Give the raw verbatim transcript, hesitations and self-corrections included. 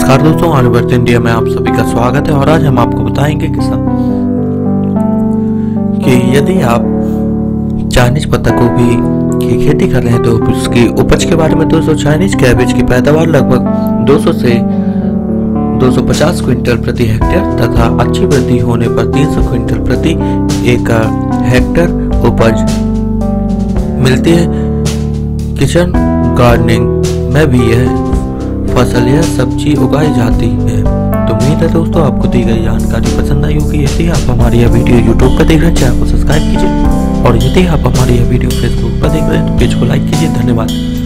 नमस्कार दोस्तों, Oliver India में आप सभी का स्वागत है। और आज हम आपको बताएंगे कि कि यदि आप चाइनीज पत्ता गोभी की खेती कर रहे हैं तो उसकी उपज के बारे में। दोस्तों, चाइनीज कैबेज की पैदावार लगभग दो सौ से दो सौ पचास क्विंटल प्रति हेक्टेयर तथा अच्छी वृद्धि होने पर तीन सौ क्विंटल प्रति एकड़ हेक्टेयर उपज मिलती है। किचन गार्डनिंग में भी यह फसल यह सब्जी उगाई जाती है। तो उम्मीद है दोस्तों आपको दी गई जानकारी पसंद आई होगी। यदि आप हमारी यह वीडियो यूट्यूब पर देख रहे हैं, चैनल को सब्सक्राइब कीजिए, और यदि आप हमारी यह वीडियो फेसबुक पर देख रहे हैं तो पेज को लाइक कीजिए। धन्यवाद।